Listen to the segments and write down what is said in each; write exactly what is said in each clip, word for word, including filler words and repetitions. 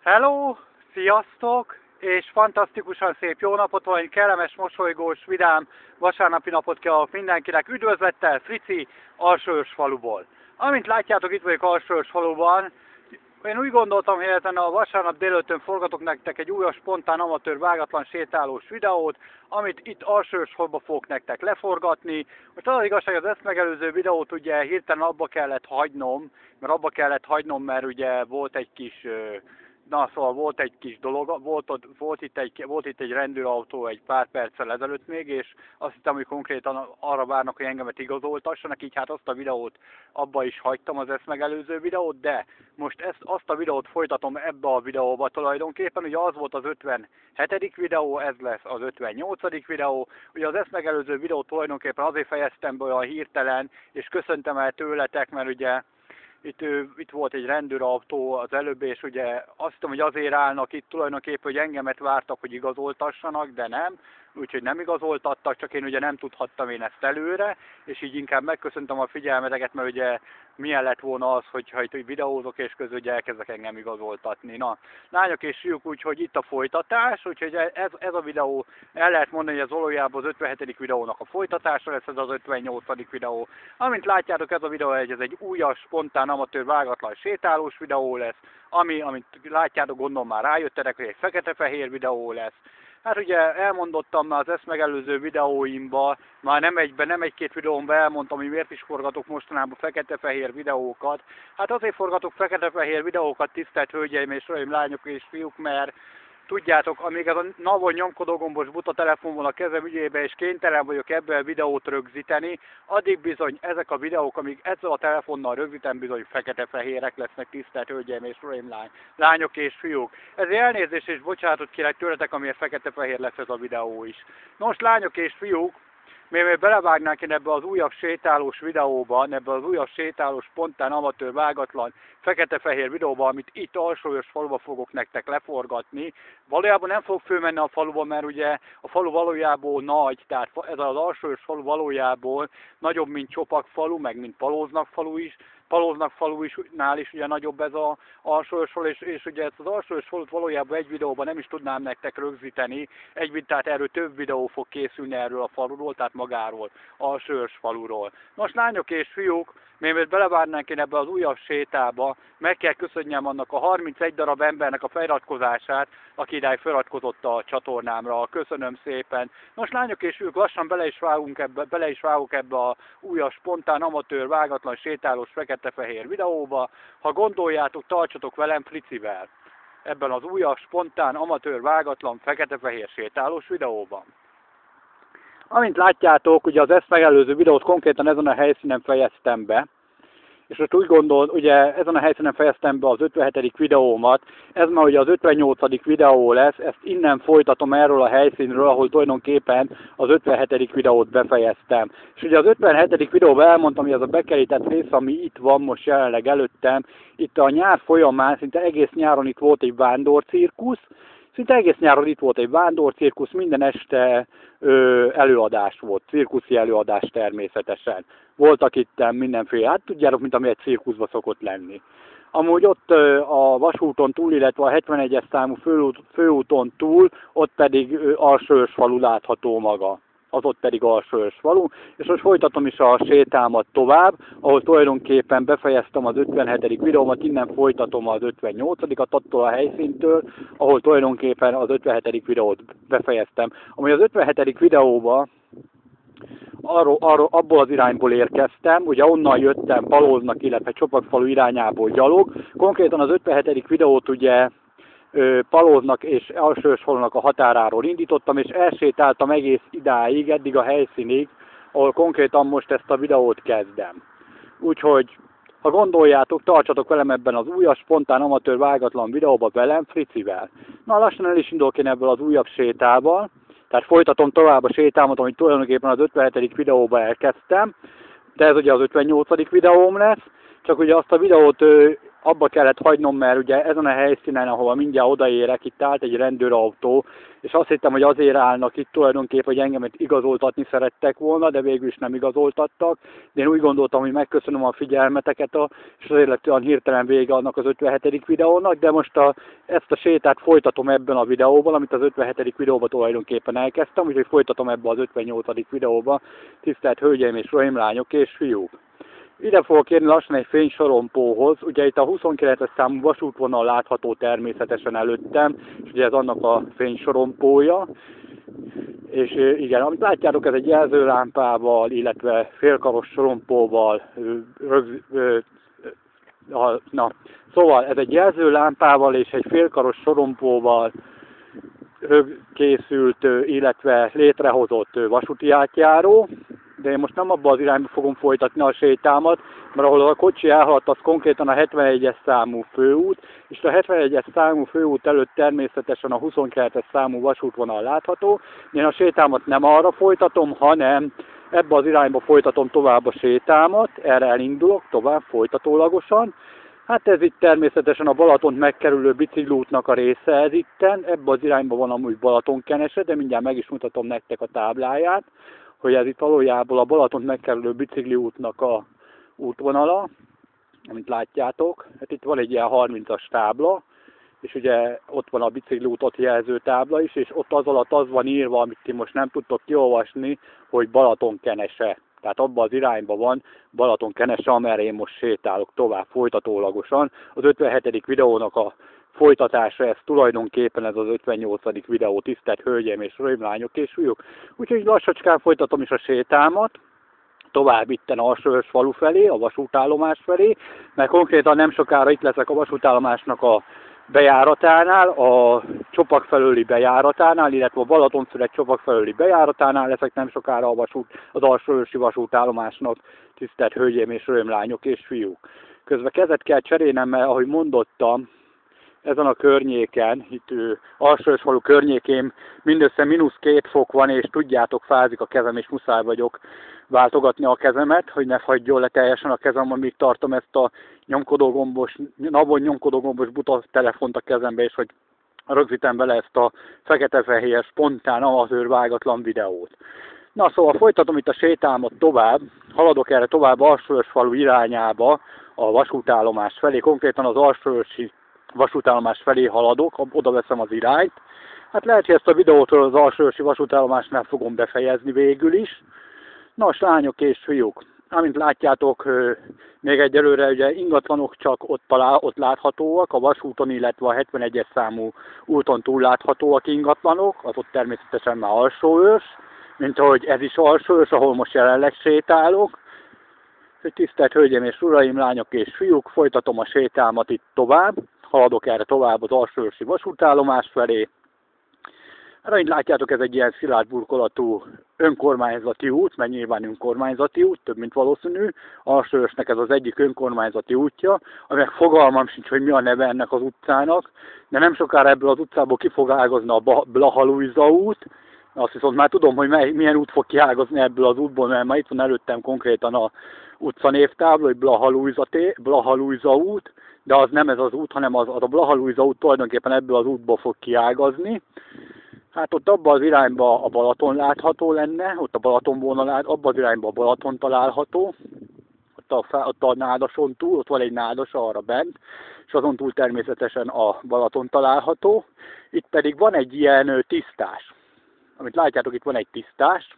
Hello, sziasztok, és fantasztikusan szép jó napot, vagy kellemes, mosolygós, vidám vasárnapi napot kívánok mindenkinek. Üdvözlettel, Frici, Alsóörsfaluból. Amint látjátok, itt vagyok Alsóörsfaluban. Én úgy gondoltam, hogy ezen a vasárnap délelőttön forgatok nektek egy újabb, spontán, amatőr, vágatlan, sétálós videót, amit itt Alsóörsfaluban fogok nektek leforgatni. Most az, az igazság, az ezt megelőző videót ugye hirtelen abba kellett hagynom, mert abba kellett hagynom, mert ugye volt egy kis... Na, szóval volt egy kis dolog, volt, ott, volt, itt egy, volt itt egy rendőrautó egy pár perccel ezelőtt még, és azt hittem, hogy konkrétan arra várnak, hogy engemet igazoltassanak, így hát azt a videót abba is hagytam, az ezt megelőző videót, de most ezt, azt a videót folytatom ebbe a videóba tulajdonképpen, ugye az volt az ötvenhetedik videó, ez lesz az ötvennyolcadik videó, ugye az ezt megelőző videót tulajdonképpen azért fejeztem be olyan hirtelen, és köszöntem el tőletek, mert ugye Itt, itt volt egy rendőrautó az előbb, és ugye azt hiszem, hogy azért állnak itt tulajdonképpen, hogy engemet vártak, hogy igazoltassanak, de nem. Úgyhogy nem igazoltattak, csak én ugye nem tudhattam én ezt előre, és így inkább megköszöntem a figyelmeteket, mert ugye milyen lett volna az, hogyha itt videózok, és közül ugye elkezdek engem igazoltatni. Na, lányok és fiúk, úgyhogy itt a folytatás, úgyhogy ez, ez a videó, el lehet mondani, hogy az valójában az ötvenhetedik videónak a folytatása lesz, ez az ötvennyolcadik videó. Amint látjátok, ez a videó ez egy újas, spontán, amatőr, vágatlan, sétálós videó lesz, ami, amit látjátok, gondolom már rájöttetek, hogy egy fekete-fehér videó lesz. Hát ugye elmondottam már az ezt megelőző videóimban, már nem egyben, nem egy-két videómban elmondtam, hogy miért is forgatok mostanában fekete-fehér videókat. Hát azért forgatok fekete-fehér videókat, tisztelt hölgyeim és uraim, lányok és fiúk, mert tudjátok, amíg ez a navon nyomkodó gombos buta telefon van a kezem ügyébe, és kénytelen vagyok ebből a videót rögzíteni, addig bizony ezek a videók, amíg ezzel a telefonnal rögzítem, bizony fekete-fehérek lesznek, tisztelt hölgyeim és uraim, lány, lányok és fiúk. Ezért elnézést és bocsánatot kérek tőletek, amiért fekete-fehér lesz ez a videó is. Nos, lányok és fiúk, még belevágnánk én ebbe az újabb sétálós videóban, ebbe az újabb sétálós, spontán, amatőr, vágatlan, fekete-fehér videóban, amit itt Alsóörsfaluban fogok nektek leforgatni. Valójában nem fog fölmenni a faluba, mert ugye a falu valójában nagy, tehát ez az Alsóörsfalu valójában nagyobb, mint Csopak falu, meg mint Palóznak falu is. Palóznak falu is, nál is ugye nagyobb ez az Alsóörsfalu, és, és ugye ezt az Alsóörsfalut valójában egy videóban nem is tudnám nektek rögzíteni, egy, tehát erről több videó fog készülni erről a faluról, tehát magáról, Alsóörsfaluról. Nos, lányok és fiúk, még belevárnánk én ebbe az újabb sétába, meg kell köszönjem annak a harmincegy darab embernek a feliratkozását, aki idáig feliratkozott a csatornámra. Köszönöm szépen. Nos, lányok és fiúk, lassan bele is vágunk ebbe, bele is vágunk ebbe a újabb, spontán, amatőr, vágatlan, sétálós, fekete-fehér videóba. Ha gondoljátok, tartsatok velem Fricivel ebben az újabb, spontán, amatőr, vágatlan, fekete-fehér sétálós videóban. Amint látjátok, ugye az ezt megelőző videót konkrétan ezen a helyszínen fejeztem be, és most úgy gondol, ugye ezen a helyszínen fejeztem be az ötvenhetedik videómat, ez már ugye az ötvennyolcadik videó lesz, ezt innen folytatom erről a helyszínről, ahol tulajdonképpen az ötvenhetedik videót befejeztem. És ugye az ötvenhetedik videóban elmondtam, hogy ez a bekerített rész, ami itt van most jelenleg előttem, itt a nyár folyamán, szinte egész nyáron itt volt egy vándorcirkusz, Szinte egész nyáron itt volt egy vándorcirkusz, minden este ö, előadás volt, cirkuszi előadás természetesen. Voltak itt mindenféle, hát tudjátok, mint ami egy cirkuszban szokott lenni. Amúgy ott ö, a vasúton túl, illetve a hetvenegyes számú főút, főúton túl, ott pedig ö, Alsóörsfalu látható maga. Az ott pedig Alsóörsfalu, és most folytatom is a sétámat tovább, ahol tulajdonképpen befejeztem az ötvenhetedik videómat, innen folytatom az ötvennyolcadikat attól a helyszíntől, ahol tulajdonképpen az ötvenhetedik videót befejeztem. Ami az ötvenhetedik videóban arról, arról, abból az irányból érkeztem, ugye onnan jöttem Palóznak, illetve Csopakfalu irányából gyalog. Konkrétan az ötvenhetedik videót ugye Palóznak és Alsóörsfalunak a határáról indítottam, és elsétáltam egész idáig, eddig a helyszínig, ahol konkrétan most ezt a videót kezdem. Úgyhogy, ha gondoljátok, tartsatok velem ebben az újabb, spontán, amatőr, vágatlan videóban velem, Fricivel. Na, lassan el is indulok én ebből az újabb sétával, tehát folytatom tovább a sétámat, amit tulajdonképpen az ötvenhetedik videóban elkezdtem, de ez ugye az ötvennyolcadik videóm lesz, csak ugye azt a videót abba kellett hagynom, mert ugye ezen a helyszínen, ahova mindjárt odaérek, itt állt egy rendőrautó, és azt hittem, hogy azért állnak itt tulajdonképpen, hogy engemet igazoltatni szerettek volna, de végül is nem igazoltattak. De én úgy gondoltam, hogy megköszönöm a figyelmeteket, a, és azért lett olyan hirtelen vége annak az ötvenhetedik videónak, de most a, ezt a sétát folytatom ebben a videóban, amit az ötvenhetedik videóban tulajdonképpen elkezdtem, úgyhogy folytatom ebben az ötvennyolcadik videóban. Tisztelt hölgyeim és uraim, lányok és fiúk! Ide fogok érni lassan egy fénysorompóhoz, ugye itt a huszonkilences számú vasútvonal látható természetesen előttem, és ugye ez annak a fénysorompója. És igen, amit látjátok, ez egy jelzőlámpával, illetve félkaros sorompóval, rögz, na, szóval ez egy jelzőlámpával és egy félkaros sorompóval készült, illetve létrehozott vasúti átjáró. De én most nem abban az irányba fogom folytatni a sétámat, mert ahol a kocsi elhaladt, az konkrétan a hetvenegyes számú főút, és a hetvenegyes számú főút előtt természetesen a huszonkilences számú vasútvonal látható. Én a sétámat nem arra folytatom, hanem ebbe az irányba folytatom tovább a sétámat, erre elindulok tovább folytatólagosan. Hát ez itt természetesen a Balatont megkerülő bicikliútnak a része ez itten, ebbe az irányba van amúgy Balatonkenese, de mindjárt meg is mutatom nektek a tábláját, hogy ez itt valójában a Balatont megkerülő bicikliútnak a útvonala, amit látjátok. Hát itt van egy ilyen harmincas tábla, és ugye ott van a bicikliútot jelző tábla is, és ott az alatt az van írva, amit ti most nem tudtok kiolvasni, hogy Balatonkenese. Tehát abban az irányban van Balatonkenese, amerre én most sétálok tovább folytatólagosan. Az ötvenhetedik videónak a folytatása, ez tulajdonképpen ez az ötvennyolcadik videó, tisztelt hölgyeim és uraim, lányok és fiúk. Úgyhogy lassacskán folytatom is a sétámat, tovább itten Alsóörs falu felé, a vasútállomás felé, mert konkrétan nem sokára itt leszek a vasútállomásnak a bejáratánál, a Csopak felőli bejáratánál, illetve a Balatonfüred Csopak felőli bejáratánál leszek nem sokára a vasút, az Alsóörsi vasútállomásnak, tisztelt hölgyeim és uraim, lányok és fiúk. Közben kezet kell cserélnem, mert ahogy mondottam, ezen a környéken, itt Alsóörs falu környékén mindössze mínusz két fok van, és tudjátok, fázik a kezem, és muszáj vagyok váltogatni a kezemet, hogy ne fagyjon le teljesen a kezem, amíg tartom ezt a nyomkodógombos, navon nyomkodógombos buta telefont a kezembe, és hogy rögzítem vele ezt a fekete-fehér, spontán, amatőr, vágatlan videót. Na szóval folytatom itt a sétámat tovább, haladok erre tovább Alsóörs falu irányába, a vasútállomás felé, konkrétan az Alsóörsi vasútállomás felé haladok, oda veszem az irányt. Hát lehet, hogy ezt a videót az Alsóörsi vasútállomásnál fogom befejezni végül is. Nos, lányok és fiúk, amint látjátok, még egyelőre ugye ingatlanok csak ott, talál, ott láthatóak, a vasúton, illetve a hetvenegyes számú úton túl láthatóak ingatlanok, az ott természetesen már Alsóörs, mint ahogy ez is Alsóörs, ahol most jelenleg sétálok. Tisztelt hölgyeim és uraim, lányok és fiúk, folytatom a sétámat itt tovább, haladok erre tovább az Alsóörsi vasútállomás felé. Ahogy látjátok, ez egy ilyen szilárd burkolatú önkormányzati út, mert nyilván önkormányzati út, több mint valószínű. Alsóörsnek ez az egyik önkormányzati útja, aminek fogalmam sincs, hogy mi a neve ennek az utcának, de nem sokára ebből az utcából ki fog ágazni a Blaha-Lujza út. Azt viszont már tudom, hogy mely, milyen út fog kiágazni ebből az útból, mert már itt van előttem konkrétan a utcanévtábla, hogy Blaha-Lujza út, de az nem ez az út, hanem az, az a Blaha-Lujza út tulajdonképpen ebből az útból fog kiágazni. Hát ott abban az irányban a Balaton látható lenne, ott a Balatonvonal, abban az irányban a Balaton található, ott a, ott a nádason túl, ott van egy nádas arra bent, és azon túl természetesen a Balaton található. Itt pedig van egy ilyen tisztás. Amit látjátok, itt van egy tisztás,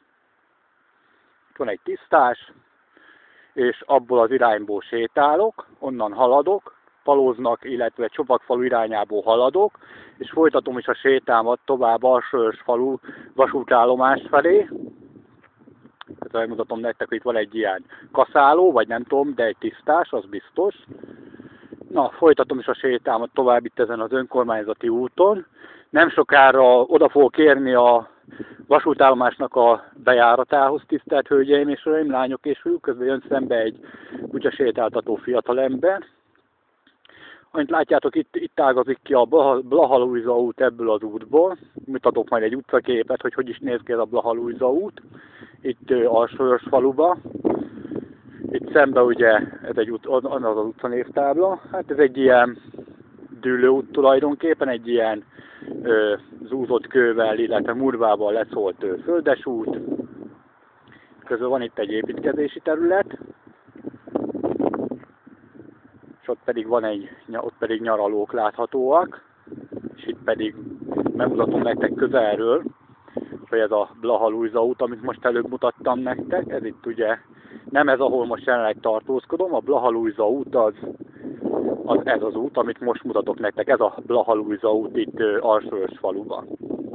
itt van egy tisztás, és abból az irányból sétálok, onnan haladok, Palóznak, illetve Csopakfalu irányából haladok, és folytatom is a sétámat tovább Alsóörs falu vasútállomás felé. Tehát megmutatom nektek, hogy itt van egy ilyen kaszáló, vagy nem tudom, de egy tisztás, az biztos. Na, folytatom is a sétámat tovább itt ezen az önkormányzati úton. Nem sokára oda fogok érni a vasútállomásnak a bejáratához, tisztelt hölgyeim és uraim, lányok és fiúk, közben jön szembe egy kutyasétáltató fiatalember. Amint látjátok, itt, itt ágazik ki a Blaha-Lujza út ebből az útból. Mutatok majd egy utcaképet, hogy hogy is néz ki ez a Blaha-Lujza út, itt Alsóörs faluba. Itt szemben ugye ez egy út, az az utcanévtábla, hát ez egy ilyen dűlőút tulajdonképpen, egy ilyen ö, zúzott kővel, illetve murvával leszólt ö, földesút. Közben van itt egy építkezési terület, és ott pedig van egy, ott pedig nyaralók láthatóak, és itt pedig megmutatom nektek közelről, hogy ez a Blaha-Lujza út, amit most előbb mutattam nektek, ez itt ugye nem ez, ahol most jelenleg tartózkodom, a Blaha-Lujza út az, az ez az út, amit most mutatok nektek, ez a Blaha-Lujza út itt Alsóörsfaluban.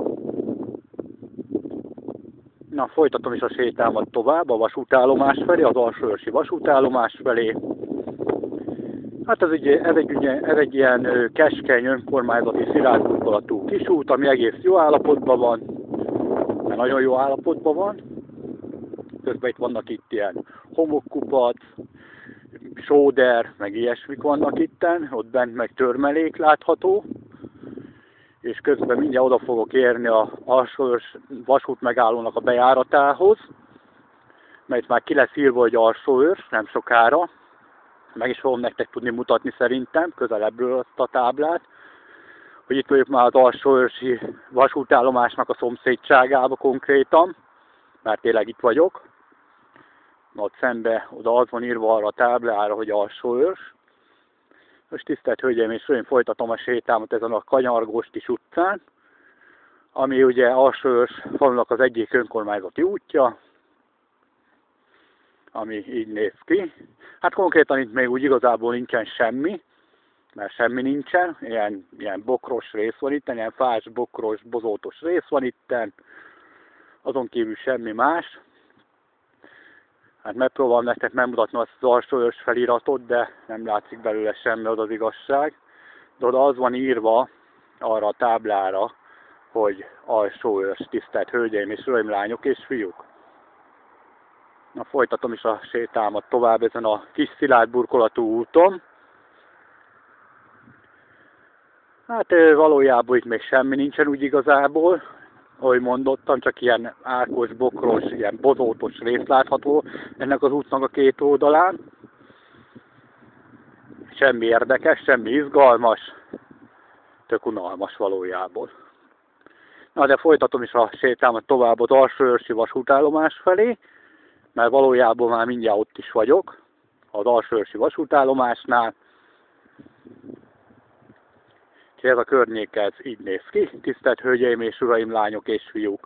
Na, folytatom is a sétámat tovább a vasútállomás felé, az alsóörsi vasútállomás felé. Hát ez egy, ez egy, ez egy ilyen keskeny, önkormányzati, szilárd burkolatú kisút, ami egész jó állapotban van, mert nagyon jó állapotban van. Közben itt vannak itt ilyen homokkupac, sóder, meg ilyesmik vannak itten, ott bent meg törmelék látható. És közben mindjárt oda fogok érni az Alsóörs vasút megállónak a bejáratához, mert már ki lesz írva, hogy Alsóörs, nem sokára. Meg is fogom nektek tudni mutatni szerintem, közelebbről azt a táblát, hogy itt vagyok már az alsóörsi vasútállomásnak a szomszédságába konkrétan, mert tényleg itt vagyok. Ott szembe oda az van írva arra a táblára, hogy Alsóörs. Most tisztelt hölgyeim és uraim, folytatom a sétámat ezen a kanyargós kis utcán, ami ugye Alsóörs falunak az egyik önkormányzati útja, ami így néz ki. Hát konkrétan itt még úgy igazából nincsen semmi, mert semmi nincsen, ilyen, ilyen bokros rész van itten, ilyen fás, bokros, bozótos rész van itten, azon kívül semmi más. Hát megpróbálom nektek megmutatni azt az Alsóörs feliratot, de nem látszik belőle semmi, az az igazság. De oda az van írva arra a táblára, hogy Alsóörs, tisztelt hölgyeim és uraim, lányok és fiúk. Na, folytatom is a sétámat tovább ezen a kis szilárd burkolatú úton. Hát valójában itt még semmi nincsen úgy igazából, ahogy mondottam, csak ilyen árkos, bokros, ilyen bozótos rész látható ennek az útnak a két oldalán. Semmi érdekes, semmi izgalmas, tök unalmas valójában. Na, de folytatom is a sétámat tovább az alsóörsi vasútállomás felé, mert valójában már mindjárt ott is vagyok, az alsóörsi vasútállomásnál. És ez a környék, ez így néz ki, tisztelt hölgyeim és uraim, lányok és fiúk.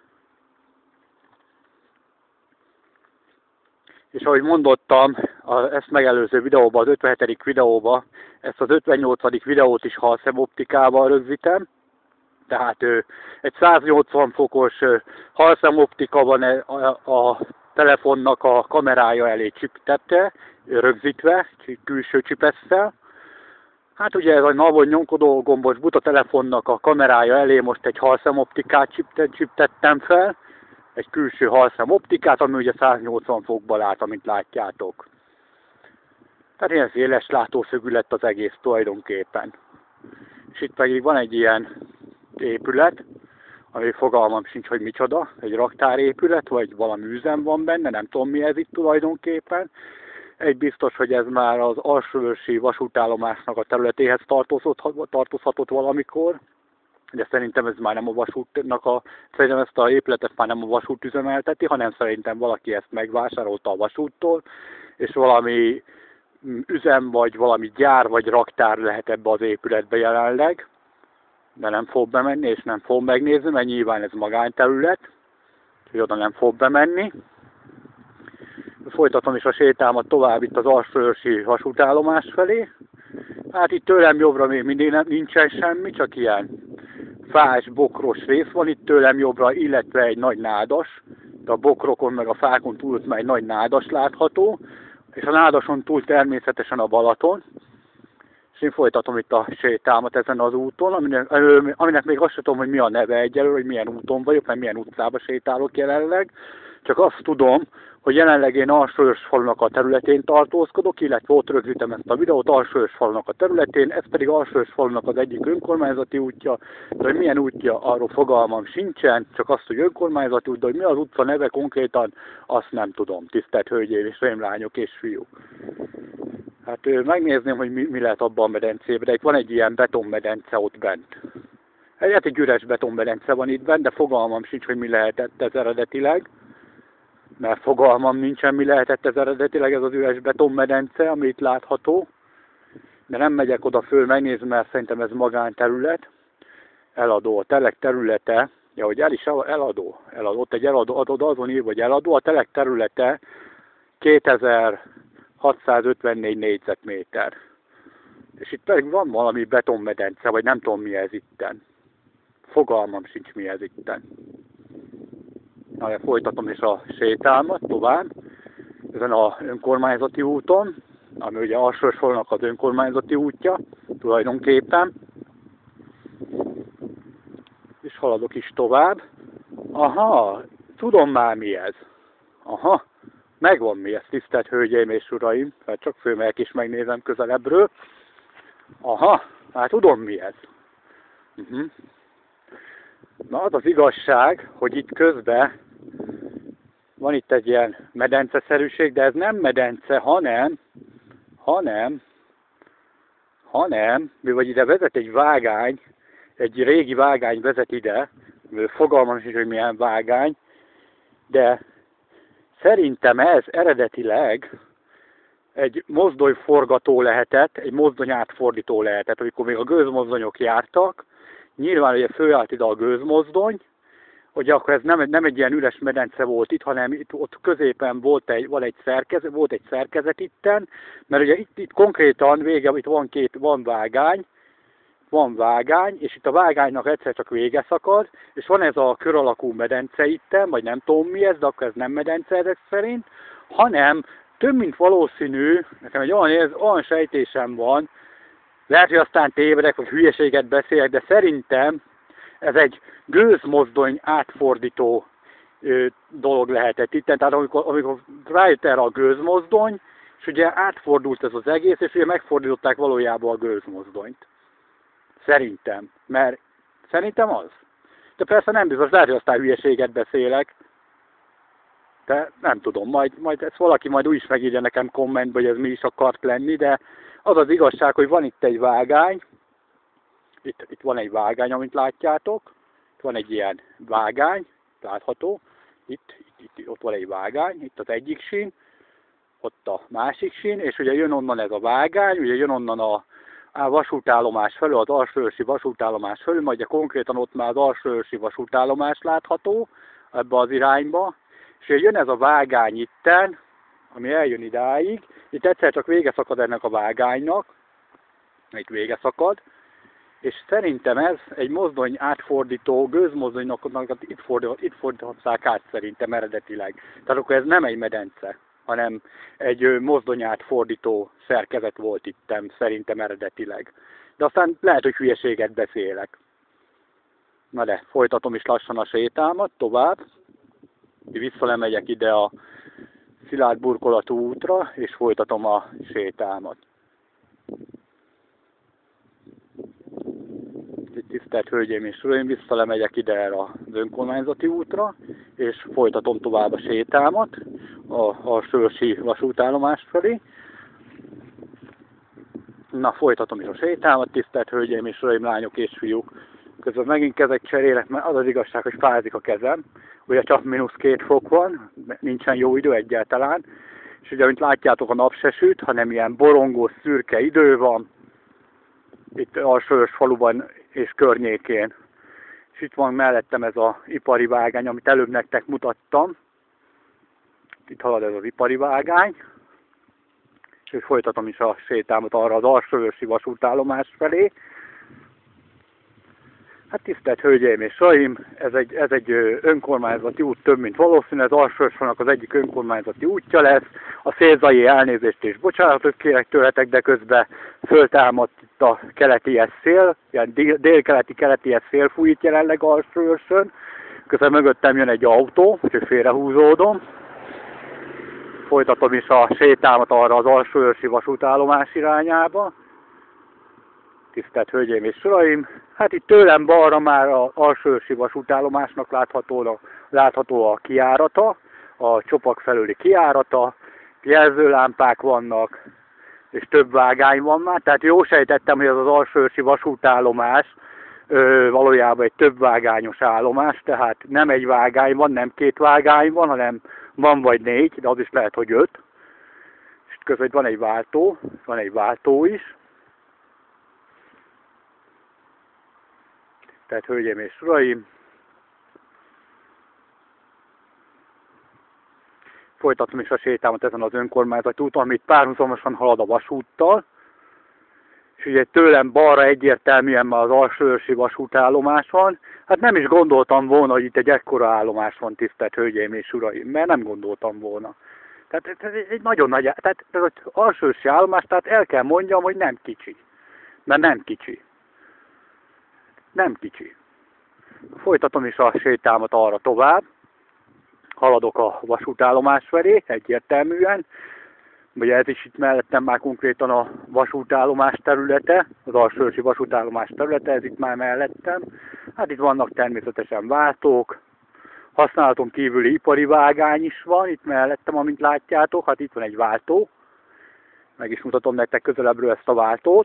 És ahogy mondottam, az ezt megelőző videóban, az ötvenhetedik videóban, ezt az ötvennyolcadik videót is halszemoptikával rögzítem. Tehát egy száznyolcvan fokos halszemoptika van a, a telefonnak a kamerája elé csiptette, rögzítve, külső csipesszel. Hát ugye ez a navon nyomkodó gombos buta telefonnak a kamerája elé most egy halszemoptikát csiptettem fel, egy külső halszemoptikát, ami ugye száznyolcvan fokban lát, amit látjátok. Tehát ilyen széles látószögű lett az egész tulajdonképpen. És itt pedig van egy ilyen épület, ami fogalmam sincs, hogy micsoda, egy raktárépület, vagy valami üzem van benne, nem tudom mi ez itt tulajdonképpen. Egy biztos, hogy ez már az alsóörsi vasútállomásnak a területéhez tartozhatott valamikor, de szerintem ez már nem a vasútnak a, szerintem ezt a épületet már nem a vasút üzemelteti, hanem szerintem valaki ezt megvásárolta a vasúttól, és valami üzem, vagy valami gyár, vagy raktár lehet ebbe az épületbe jelenleg, de nem fog bemenni, és nem fog megnézni, mert nyilván ez magánterület, hogy oda nem fog bemenni. Folytatom is a sétámat tovább itt az alsóörsi vasútállomás felé. Hát itt tőlem jobbra még mindig nem, nincsen semmi, csak ilyen fás, bokros rész van itt tőlem jobbra, illetve egy nagy nádas. De a bokrokon meg a fákon túl már egy nagy nádas látható, és a nádason túl természetesen a Balaton. És én folytatom itt a sétámat ezen az úton, aminek, aminek még azt sem tudom, hogy mi a neve egyelőre, hogy milyen úton vagyok, mert milyen utcába sétálok jelenleg. csak azt tudom, hogy jelenleg én Alsóörsfalunak a területén tartózkodok, illetve ott rögzítem ezt a videót Alsóörsfalunak a területén, ez pedig Alsóörsfalunak az egyik önkormányzati útja, de hogy milyen útja, arról fogalmam sincsen, csak azt, hogy önkormányzati út, de hogy mi az utca neve konkrétan, azt nem tudom, tisztelt hölgyeim és lányok és fiúk. Hát megnézném, hogy mi, mi lehet abban a medencében, de itt van egy ilyen betonmedence ott bent. Hát egy üres betonmedence van itt bent, de fogalmam sincs, hogy mi lehetett ez eredetileg. Mert fogalmam nincsen, mi lehetett ez eredetileg, ez az üres betonmedence, ami itt látható. De nem megyek oda föl megnézni, mert szerintem ez magánterület. Eladó, a telek területe, ja, hogy el is eladó, eladó, ott egy eladó, adod azon írva, hogy eladó, a telek területe kétezer-hatszázötvennégy négyzetméter. És itt pedig van valami betonmedence, vagy nem tudom mi ez itten. Fogalmam sincs mi ez itten. Na, folytatom is a sétálmat tovább, ezen az önkormányzati úton, ami ugye Alsóörsfalunak az önkormányzati útja, tulajdonképpen. És haladok is tovább. Aha, tudom már mi ez. Aha, megvan mi ez, tisztelt hölgyeim és uraim, hát csak fölmegyek és megnézem közelebbről. Aha, hát tudom mi ez. Uh-huh. Na az az igazság, hogy itt közben van itt egy ilyen medenceszerűség, de ez nem medence, hanem, hanem, hanem, mivel ide vezet egy vágány, egy régi vágány vezet ide, fogalmam is, hogy milyen vágány, de szerintem ez eredetileg egy mozdonyforgató lehetett, egy mozdony átfordító lehetett, amikor még a gőzmozdonyok jártak, nyilván ugye fölállt ide a gőzmozdony, hogy akkor ez nem, nem egy ilyen üres medence volt itt, hanem itt ott középen volt egy, van egy szerkezet, volt egy szerkezet itten, mert ugye itt, itt konkrétan vége, itt van két, van vágány, van vágány, és itt a vágánynak egyszer csak vége szakad, és van ez a kör alakú medence itten, vagy nem tudom mi ez, de akkor ez nem medence ezek szerint, hanem több mint valószínű, nekem egy olyan, ez, olyan sejtésem van, lehet, hogy aztán tévedek, vagy hülyeséget beszélek, de szerintem ez egy gőzmozdony átfordító ö, dolog lehetett itt. Tehát amikor, amikor rájött erre a gőzmozdony, és ugye átfordult ez az egész, és ugye megfordították valójában a gőzmozdonyt. Szerintem. Mert szerintem az. De persze nem biztos, lehet, hogy aztán hülyeséget beszélek. De nem tudom, majd, majd ezt valaki majd úgy is megírja nekem kommentbe, hogy ez mi is akart lenni, de az az igazság, hogy van itt egy vágány, itt, itt van egy vágány, amit látjátok, itt van egy ilyen vágány, látható, itt, itt, itt ott van egy vágány, itt az egyik sín, ott a másik sín, és ugye jön onnan ez a vágány, ugye jön onnan a, a vasútállomás felül, az alsóörsi vasútállomás felül, majd konkrétan ott már az alsóörsi vasútállomás látható ebbe az irányba, és ugye jön ez a vágány itten, ami eljön idáig, itt egyszer csak vége szakad ennek a vágánynak, itt vége szakad, és szerintem ez egy mozdony átfordító, gőzmozdonynak itt, fordít, itt fordították át szerintem eredetileg. Tehát akkor ez nem egy medence, hanem egy mozdony átfordító szerkezet volt itt szerintem eredetileg. De aztán lehet, hogy hülyeséget beszélek. Na de, folytatom is lassan a sétámat, tovább. Visszalemegyek ide a szilárd burkolatú útra, és folytatom a sétámat. Tisztelt hölgyeim és uraim, visszalemegyek ide erre az önkormányzati útra, és folytatom tovább a sétámat a, a Sörsi vasútállomás felé. Na, folytatom is a sétámat, tisztelt hölgyeim és uraim, lányok és fiúk. Közben megint kezek cserélek, mert az az igazság, hogy fázik a kezem. Ugye csak mínusz két fok van, nincsen jó idő egyáltalán. És ugye, mint látjátok, a nap se süt, hanem ilyen borongós, szürke idő van. Itt Alsóörsfaluban és környékén. És itt van mellettem ez az ipari vágány, amit előbb nektek mutattam. Itt halad ez az ipari vágány. És folytatom is a sétámat arra az Alsóörsi vasútállomás felé. Hát tisztelt hölgyeim és uraim, ez egy, ez egy önkormányzati út több, mint valószínű, ez Alsóörsfalunak az egyik önkormányzati útja lesz. A szélzai elnézést és bocsánatot kérek tőletek, de közben föltámadt itt a keleti szél, ilyen délkeleti keleti szél fúj itt jelenleg Alsóörsön. Közben mögöttem jön egy autó, úgyhogy félrehúzódom. Folytatom is a sétámat arra az Alsóörsi vasútállomás irányába. Tisztelt Hölgyeim és Uraim! Hát itt tőlem balra már az Alsóörsi vasútállomásnak látható, látható a kijárata, a Csopak felüli kijárata, jelzőlámpák vannak, és több vágány van már. Tehát jó sejtettem, hogy az az Alsóörsi vasútállomás ö, valójában egy több vágányos állomás, tehát nem egy vágány van, nem két vágány van, hanem van vagy négy, de az is lehet, hogy öt. És közben van egy váltó, van egy váltó is. Tehát, hölgyeim és uraim, folytatom is a sétámat ezen az önkormányzati úton, amit párhuzamosan halad a vasúttal. És ugye tőlem balra egyértelműen már az Alsóörsi vasútállomás van. Hát nem is gondoltam volna, hogy itt egy ekkora állomás van, tisztelt Hölgyeim és Uraim, mert nem gondoltam volna. Tehát ez egy nagyon nagy, tehát ez az Alsóörsi állomás, tehát el kell mondjam, hogy nem kicsi. Mert nem kicsi. Nem kicsi. Folytatom is a sétámat arra tovább. Haladok a vasútállomás felé, egyértelműen. Ugye ez is itt mellettem már konkrétan a vasútállomás területe, az Alsóörsi vasútállomás területe, ez itt már mellettem. Hát itt vannak természetesen váltók, használaton kívüli ipari vágány is van, itt mellettem, amint látjátok, hát itt van egy váltó. Meg is mutatom nektek közelebbről ezt a váltót.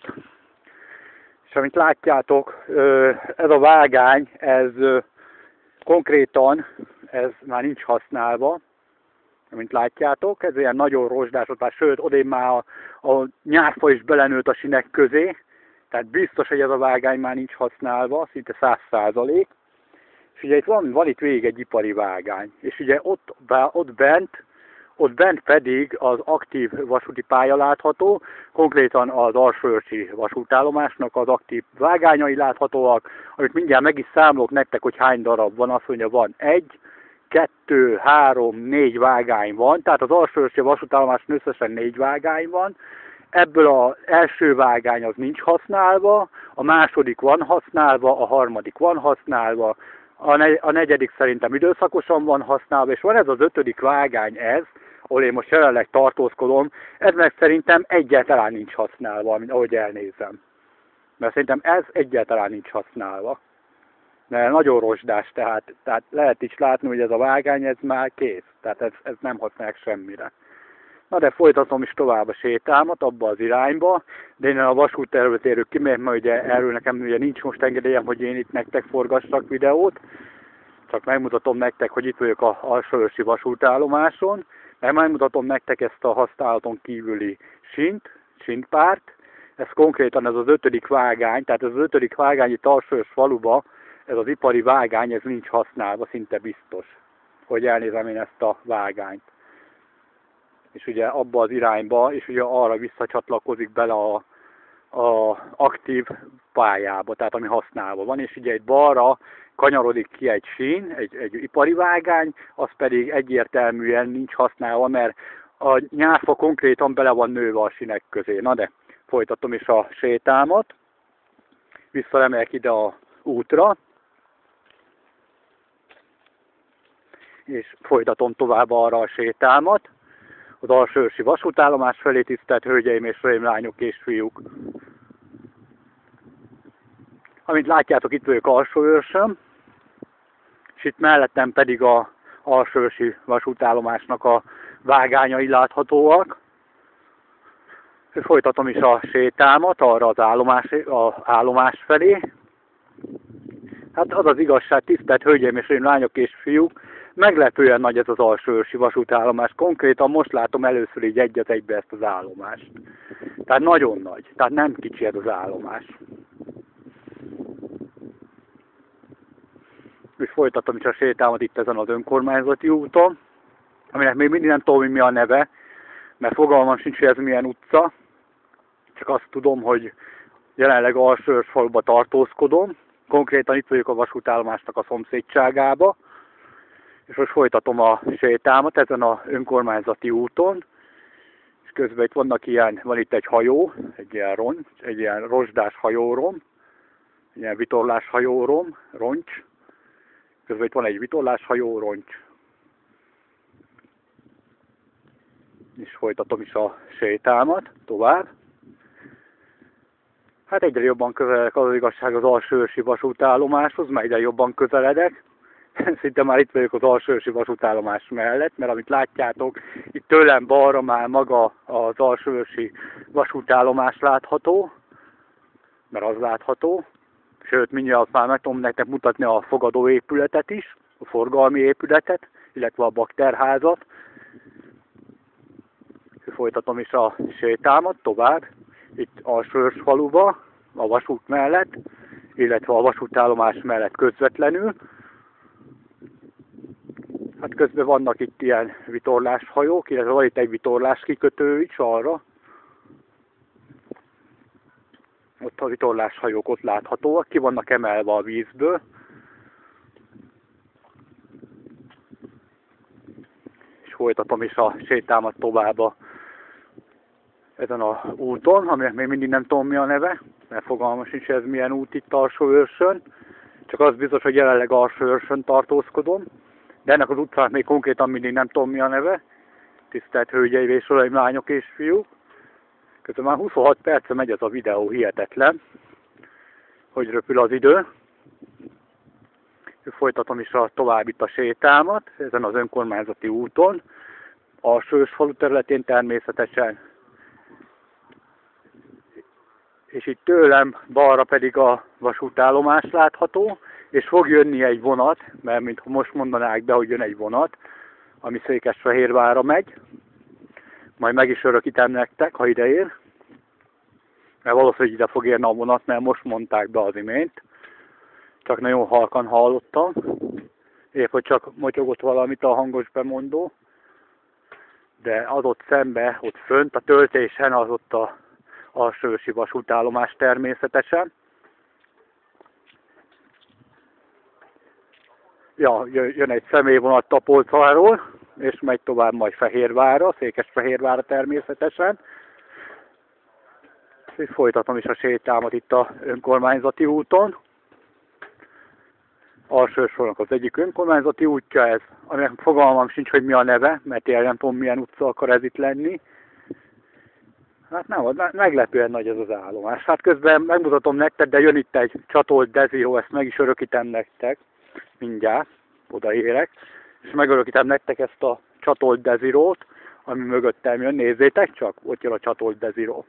És amit látjátok, ez a vágány, ez konkrétan, ez már nincs használva, amint látjátok, ez ilyen nagyon rozsdás, sőt, odébb már a, a nyárfa is belenőtt a sinek közé, tehát biztos, hogy ez a vágány már nincs használva, szinte száz százalék. És ugye itt van, van itt végig egy ipari vágány, és ugye ott, ott bent, Ott bent pedig az aktív vasúti pálya látható, konkrétan az Alsóörsi vasútállomásnak az aktív vágányai láthatóak, amit mindjárt meg is számolok nektek, hogy hány darab van. Azt mondja, van egy, kettő, három, négy vágány van, tehát az Alsóörsi vasútállomáson összesen négy vágány van. Ebből az első vágány az nincs használva, a második van használva, a harmadik van használva, a negyedik szerintem időszakosan van használva, és van ez az ötödik vágány ez, ahol én most jelenleg tartózkodom, ez meg szerintem egyáltalán nincs használva, ahogy elnézem. Mert szerintem ez egyáltalán nincs használva. Mert nagyon rozsdás, tehát, tehát lehet is látni, hogy ez a vágány, ez már kész. Tehát ez, ez nem használják semmire. Na de folytatom is tovább a sétámat abba az irányba, de én a vasúttervről térök ki, mert ugye erről nekem ugye nincs most engedélyem, hogy én itt nektek forgassak videót. Csak megmutatom nektek, hogy itt vagyok az Alsóörsi vasútállomáson, mert megmutatom nektek ezt a használaton kívüli sint, sintpárt. Ez konkrétan ez az ötödik vágány, tehát ez az ötödik vágány itt Alsóörs faluba, ez az ipari vágány, ez nincs használva, szinte biztos, hogy elnézem én ezt a vágányt. És ugye abba az irányba, és ugye arra visszacsatlakozik bele a, a aktív pályába, tehát ami használva van, és ugye egy balra kanyarodik ki egy sín, egy, egy ipari vágány, az pedig egyértelműen nincs használva, mert a nyárfa konkrétan bele van nőve a sínek közé. Na de, folytatom is a sétámat, visszaemelek ide a útra, és folytatom tovább arra a sétámat, az Alsóörsi vasútállomás felé, tisztelt hölgyeim és uraim, lányok és fiúk. Amint látjátok, itt vagyok Alsóőrsön, és itt mellettem pedig az Alsóörsi vasútállomásnak a vágányai láthatóak. És folytatom is a sétámat arra az állomás, az állomás felé. Hát az az igazság, tisztelt hölgyeim és uraim, lányok és fiúk, meglepően nagy ez az Alsóörsi vasútállomás. Konkrétan most látom először így egy az egybe ezt az állomást. Tehát nagyon nagy. Tehát nem kicsi ez az állomás. És folytatom is a sétámat itt ezen az önkormányzati úton, aminek még mindig nem tudom, hogy mi a neve, mert fogalmam sincs, hogy ez milyen utca. Csak azt tudom, hogy jelenleg Alsóörs faluba tartózkodom. Konkrétan itt vagyok a vasútállomásnak a szomszédságába. És most folytatom a sétámat ezen az önkormányzati úton. És közben itt vannak ilyen, van itt egy hajó, egy ilyen roncs, egy ilyen rozsdás hajórom, egy ilyen vitorlás hajórom, roncs. Közben itt van egy vitorláshajó, roncs. És folytatom is a sétámat tovább. Hát egyre jobban közeledek, az, az igazság az Alsóörsi vasútállomáshoz, mert egyre jobban közeledek. Szinte már itt vagyok az Alsóörsi vasútállomás mellett, mert amit látjátok, itt tőlem balra már maga az Alsóörsi vasútállomás látható, mert az látható. Sőt, mindjárt már meg tudom nektek mutatni a fogadó épületet is, a forgalmi épületet, illetve a bakterházat. Folytatom is a sétámat tovább, itt Alsóörs faluba, a vasút mellett, illetve a vasútállomás mellett közvetlenül. Hát közben vannak itt ilyen vitorláshajók, illetve van itt egy vitorlás kikötő is arra. Ott a vitorláshajók ott láthatóak, ki vannak emelve a vízből. És folytatom is a sétámat tovább a ezen a úton, aminek még mindig nem tudom mi a neve, mert fogalmam sincs, ez milyen út itt Alsóőrsön. Csak az biztos, hogy jelenleg Alsóőrsön tartózkodom, de ennek az utcának még konkrétan mindig nem tudom mi a neve. Tisztelt hölgyeim és uraim, lányok és fiúk. Közben már huszonhat perce megy ez a videó, hihetetlen, hogy röpül az idő. Folytatom is a tovább itt a sétámat, ezen az önkormányzati úton, Alsóörs falu területén természetesen. És itt tőlem balra pedig a vasútállomás látható, és fog jönni egy vonat, mert mint most mondanák be, hogy jön egy vonat, ami Székesfehérvárra megy. Majd meg is örökítem nektek, ha ide ér. Mert valószínűleg ide fog érni a vonat, mert most mondták be az imént. Csak nagyon halkan hallottam. Épp, hogy csak motyogott valamit a hangos bemondó. De az ott szembe, ott fönt, a töltésen, az ott a Alsóörsi vasútállomás természetesen. Ja, jön egy személyvonat Tapolcáról, és megy tovább majd Fehérvárra, Székesfehérvárra természetesen. És folytatom is a sétámat itt a önkormányzati úton. Alsóörsnek az egyik önkormányzati útja ez, aminek fogalmam sincs, hogy mi a neve, mert tényleg nem tudom milyen utca akar ez itt lenni. Hát nem, meglepően nagy ez az állomás. Hát közben megmutatom nektek, de jön itt egy csatolt Desiro, ezt meg is örökítem nektek. Mindjárt odaérek. És megörökítem nektek ezt a csatolt Desirót, ami mögöttem jön. Nézzétek csak, ott jön a csatolt Desiro.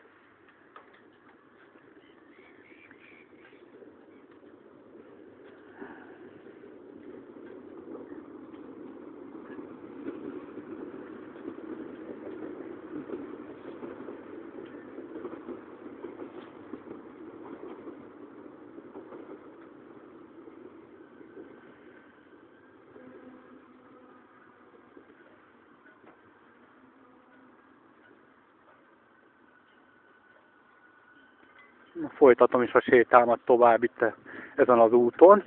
Folytatom is a sétámat tovább itt ezen az úton.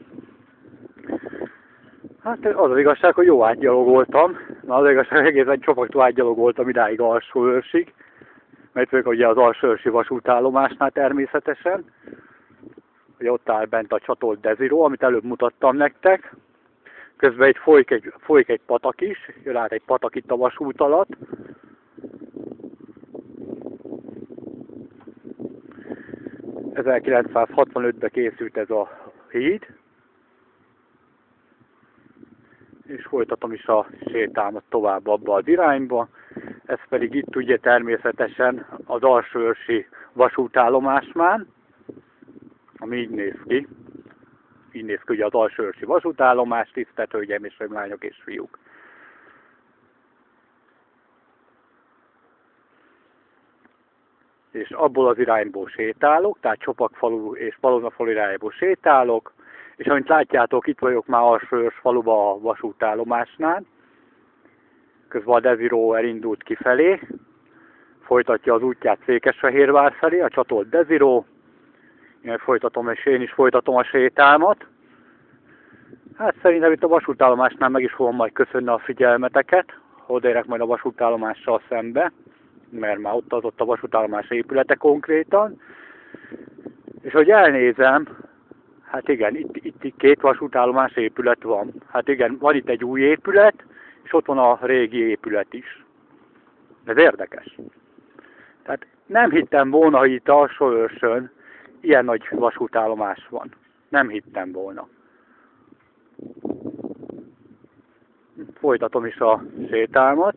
Hát az az igazság, hogy jó átgyalogoltam. Na az igazság, hogy egészen csoportú átgyalogoltam idáig Alsóőrsig. Mert vagyok ugye az Alsóörsi vasútállomásnál természetesen. Ugye ott áll bent a csatolt Desiro, amit előbb mutattam nektek. Közben itt folyik egy, folyik egy patak is, jön át egy patak itt a vasút alatt. ezerkilencszázhatvanötben készült ez a híd, és folytatom is a sétámat tovább abba az irányba. Ez pedig itt ugye természetesen az Alsóörsi vasútállomásnál, ami így néz ki. Így néz ki ugye az Alsóörsi vasútállomás, tisztelt hölgyeim és lányok és fiúk. És abból az irányból sétálok, tehát Csopakfalu és Palonafalu irányból sétálok, és amint látjátok, itt vagyok már Alsóörs faluba a vasútállomásnál. Közben a Desiro elindult kifelé, folytatja az útját Székesfehérvár felé, a csatolt Desiro. Én folytatom, és én is folytatom a sétámat. Hát szerintem itt a vasútállomásnál meg is fogom majd köszönni a figyelmeteket, odaérek majd a vasútállomással szembe, mert már ott az ott a vasútállomás épülete konkrétan. És hogy elnézem, Hát igen, itt, itt, itt két vasútállomás épület van. Hát igen, van itt egy új épület, és ott van a régi épület is. Ez érdekes. Tehát nem hittem volna, hogy itt Alsóőrsön ilyen nagy vasútállomás van. Nem hittem volna. Folytatom is a sétálmat.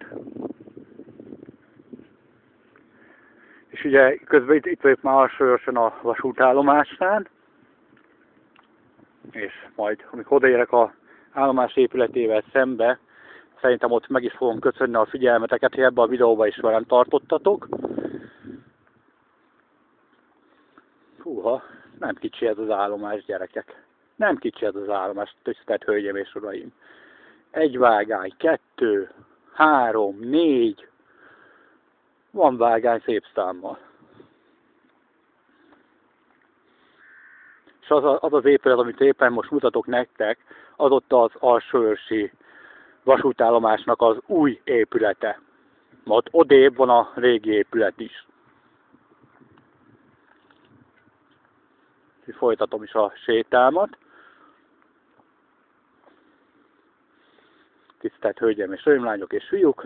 És ugye közben itt, itt vagyok már Alsóőrsön a vasútállomásnál. És majd, amikor odaérek a állomás épületével szembe, szerintem ott meg is fogom köszönni a figyelmeteket, hogy ebben a videóban is velem tartottatok. Húha, nem kicsi ez az állomás, gyerekek. Nem kicsi ez az állomás, tisztelt hölgyeim és uraim. Egy vágány, kettő, három, négy. Van vágány szép számmal. És az, a, az az épület, amit éppen most mutatok nektek, az ott az alsóőrsi vasútállomásnak az új épülete. Ott odébb van a régi épület is. Folytatom is a sétálmat. Tisztelt hölgyeim és uraim, lányok és fiúk.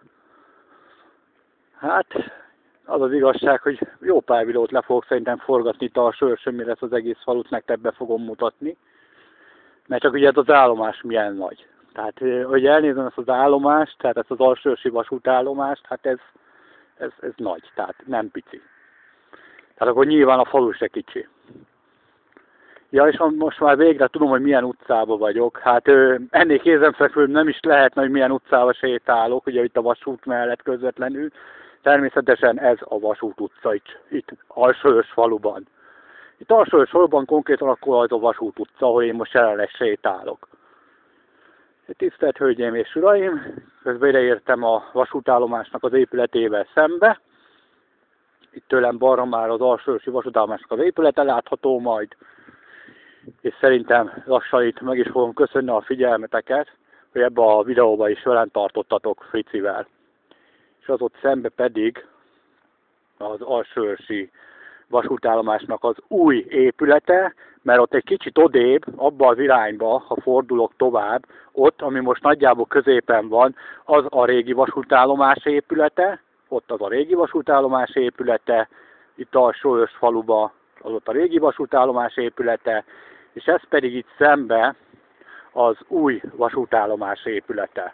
Hát, az az igazság, hogy jó pár videót le fogok szerintem forgatni itt Alsóőrsön, mire ezt az egész falut nektek be fogom mutatni. Mert csak ugye ez az állomás milyen nagy. Tehát, hogy elnézem ezt az állomást, tehát ezt az alsóőrsi vasútállomást, hát ez, ez, ez nagy, tehát nem pici. Tehát akkor nyilván a falu se kicsi. Ja, és most már végre tudom, hogy milyen utcában vagyok. Hát ennél kézenfekvőbb nem is lehetne, hogy milyen utcába sétálok, ugye itt a vasút mellett közvetlenül. Természetesen ez a Vasút utca itt, itt Alsóőrs faluban. Itt Alsóőrs faluban konkrétan akkor az a Vasút utca, ahol én most jelenleg sétálok. Tisztelt hölgyeim és uraim, közben ideértem a vasútállomásnak az épületével szembe. Itt tőlem balra már az alsóőrsi vasútállomásnak az épülete látható majd. És szerintem lassan itt meg is fogom köszönni a figyelmeteket, hogy ebbe a videóba is velem tartottatok Fricivel. És az ott szembe pedig az alsóőrsi vasútállomásnak az új épülete, mert ott egy kicsit odébb, abba az irányba, ha fordulok tovább, ott, ami most nagyjából középen van, az a régi vasútállomás épülete, ott az a régi vasútállomás épülete, itt Alsóőrs faluba az ott a régi vasútállomás épülete, és ez pedig itt szembe az új vasútállomás épülete.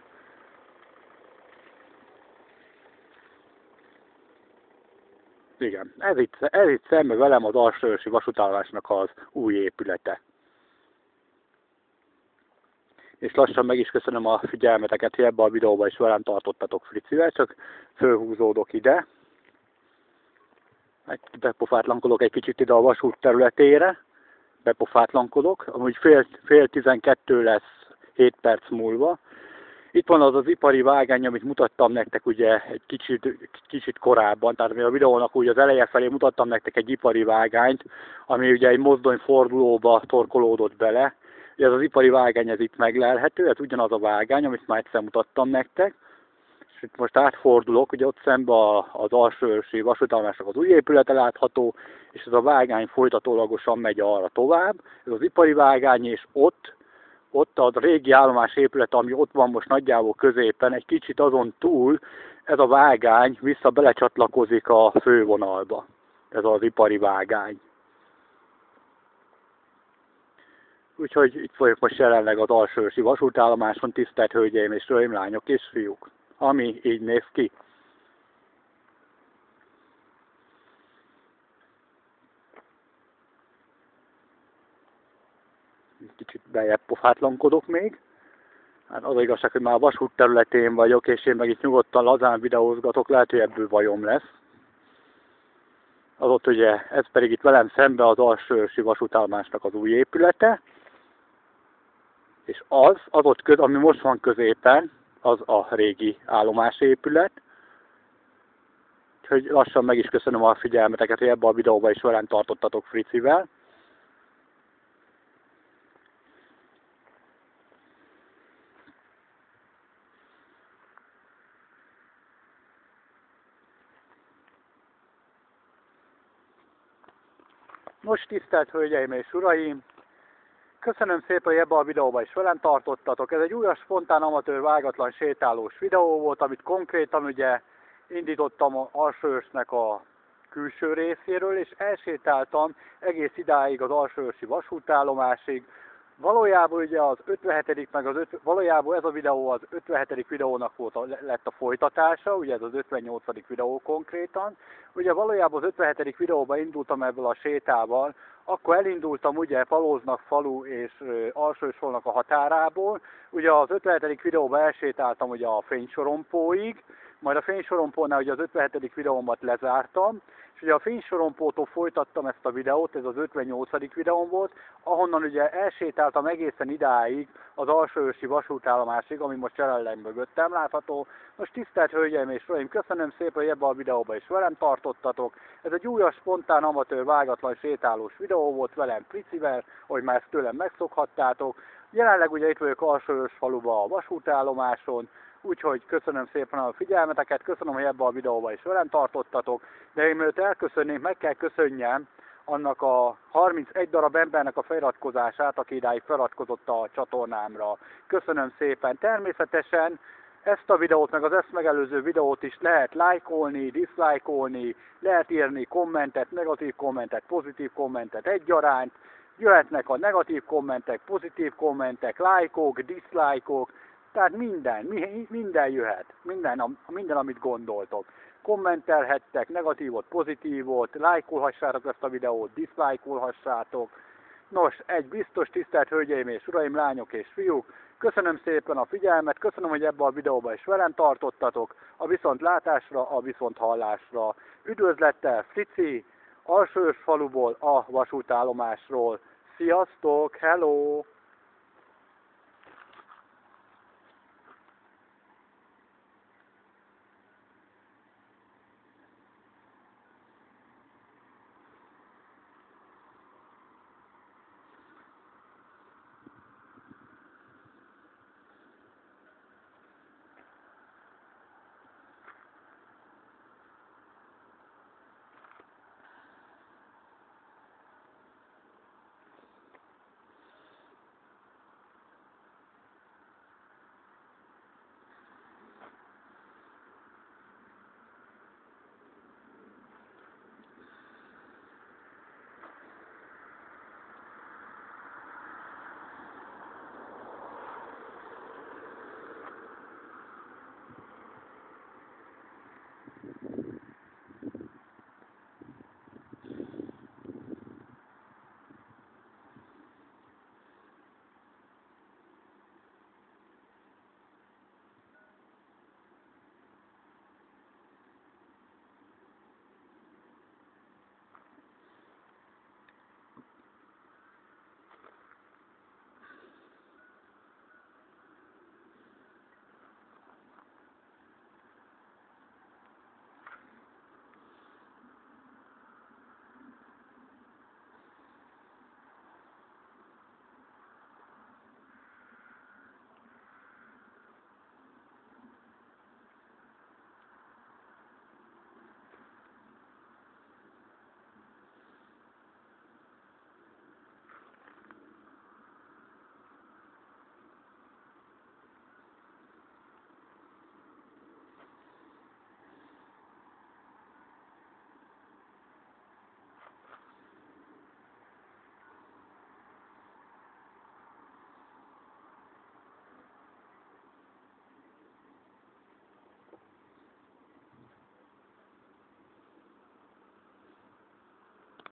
Igen, ez itt, ez itt szembe velem az alsóőrsi vasútállomásnak az új épülete. És lassan meg is köszönöm a figyelmeteket, hogy ebben a videóban is velem tartottatok Fricivel, csak fölhúzódok ide. Bepofátlankodok egy kicsit ide a vasút területére. Bepofátlankodok, amúgy fél, fél tizenkettő lesz hét perc múlva. Itt van az az ipari vágány, amit mutattam nektek ugye egy kicsit, kicsit korábban, tehát a videónak úgy az eleje felé mutattam nektek egy ipari vágányt, ami ugye egy mozdonyfordulóba torkolódott bele. Ugye ez az ipari vágány, ez itt meglelhető, ez ugyanaz a vágány, amit már egyszer mutattam nektek. És itt most átfordulok, ugye ott szembe az alsóőrsi vasútállomásnak az új épülete látható, és ez a vágány folytatólagosan megy arra tovább. Ez az ipari vágány, és ott, ott a régi állomás épület, ami ott van most nagyjából középen, egy kicsit azon túl, ez a vágány vissza belecsatlakozik a fővonalba. Ez az ipari vágány. Úgyhogy itt vagyok most jelenleg az alsóőrsi vasútállomáson, tisztelt hölgyeim és uraim, lányok és fiúk. Ami így néz ki. Kicsit bejebb pofátlankodok még. Hát az igazság, hogy már a vasút területén vagyok, és én meg itt nyugodtan lazán videózgatok, lehet, hogy ebből bajom lesz. Az ott ugye, ez pedig itt velem szembe az alsóőrsi vasútállomásnak az új épülete. És az, az ott köz, ami most van középen, az a régi állomásépület. Úgyhogy lassan meg is köszönöm a figyelmeteket, hogy ebben a videóban is velem tartottatok Fricivel. Most tisztelt hölgyeim és uraim, Köszönöm szépen, hogy ebben a videóban is velem tartottatok. Ez egy újas, spontán, amatőr, vágatlan, sétálós videó volt, amit konkrétan ugye indítottam a Alsóörsnek a külső részéről, és elsétáltam egész idáig az alsóörsi vasútállomásig. Valójában ugye az ötvenhetedik meg az öt, valójában ez a videó az ötvenhetedik videónak volt a, lett a folytatása, ugye ez az ötvennyolcadik videó konkrétan. Ugye valójában az ötvenhetedik videóban indultam ebből a sétával, akkor elindultam ugye Palóznak falu és Alsósfolnak a határából. Ugye az ötvenhetedik videóban elsétáltam ugye a fénysorompóig, majd a fénysorompónál ugye az ötvenhetedik videómat lezártam, és ugye a fénysorompótól folytattam ezt a videót, ez az ötvennyolcadik videóm volt, ahonnan ugye elsétáltam egészen idáig az alsóörsi vasútállomásig, ami most jelenleg mögöttem látható. Most tisztelt Hölgyeim és Uraim, köszönöm szépen, hogy ebben a videóban is velem tartottatok. Ez egy újas, spontán, amatőr, vágatlan, sétálós videó volt velem Pricivel, hogy már ezt tőlem megszokhattátok. Jelenleg ugye itt vagyok Alsóörsfaluban a vasútállomáson, úgyhogy köszönöm szépen a figyelmeteket, köszönöm, hogy ebben a videóban is velem tartottatok, de én mielőtt elköszönnék, meg kell köszönjem annak a harmincegy darab embernek a feliratkozását, aki idáig feliratkozott a csatornámra. Köszönöm szépen. Természetesen ezt a videót, meg az ezt megelőző videót is lehet lájkolni, diszlájkolni, lehet írni kommentet, negatív kommentet, pozitív kommentet egyaránt, jöhetnek a negatív kommentek, pozitív kommentek, lájkok, diszlájkok, tehát minden, minden jöhet, minden, minden, amit gondoltok. Kommentelhettek, negatívot, pozitívot, lájkolhassátok ezt a videót, diszlájkolhassátok. Nos, egy biztos, tisztelt Hölgyeim és Uraim, lányok és fiúk, köszönöm szépen a figyelmet, köszönöm, hogy ebben a videóban is velem tartottatok, a viszontlátásra, a viszonthallásra. Üdvözlettel Frici, Alsóörsfaluból, a vasútállomásról. Sziasztok, hello!